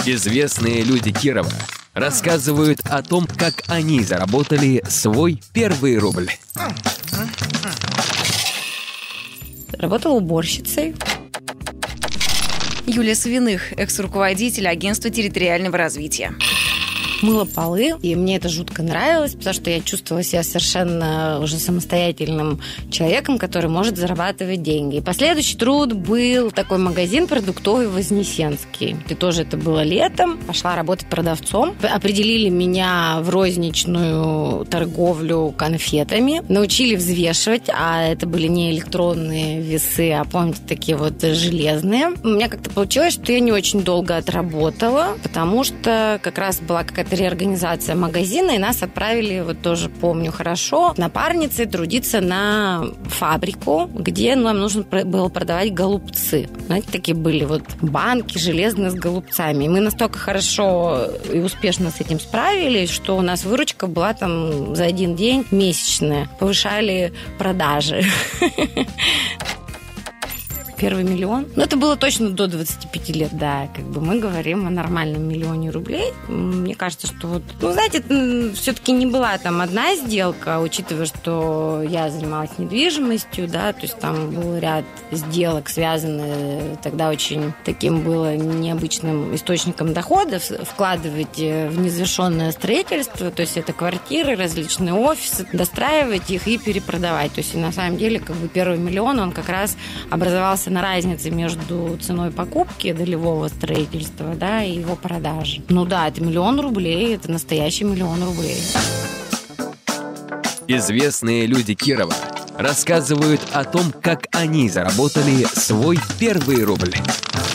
Известные люди Кирова рассказывают о том, как они заработали свой первый рубль. Работала уборщицей. Юлия Савиных, экс-руководитель агентства территориального развития. Мыла полы, и мне это жутко нравилось, потому что я чувствовала себя совершенно уже самостоятельным человеком, который может зарабатывать деньги. И последующий труд был такой магазин продуктовый Вознесенский. И тоже это было летом. Пошла работать продавцом. Определили меня в розничную торговлю конфетами. Научили взвешивать, а это были не электронные весы, а, помните, такие вот железные. У меня как-то получилось, что я не очень долго отработала, потому что как раз была какая-то реорганизация магазина, и нас отправили, вот тоже помню хорошо, напарницей трудиться на фабрику, где нам нужно было продавать голубцы. Знаете, такие были вот банки железные с голубцами. И мы настолько хорошо и успешно с этим справились, что у нас выручка была там за один день месячная. Повышали продажи. Первый миллион. Ну, это было точно до 25 лет, да. Как бы мы говорим о нормальном миллионе рублей. Мне кажется, что вот... Ну, знаете, все-таки не была там одна сделка, учитывая, что я занималась недвижимостью, да, то есть там был ряд сделок, связанных тогда очень таким было необычным источником доходов, вкладывать в незавершенное строительство, то есть это квартиры, различные офисы, достраивать их и перепродавать. То есть на самом деле как бы первый миллион, он как раз образовался на разнице между ценой покупки долевого строительства, да, и его продажи. Ну да, это миллион рублей, это настоящий миллион рублей. Известные люди Кирова рассказывают о том, как они заработали свой первый рубль.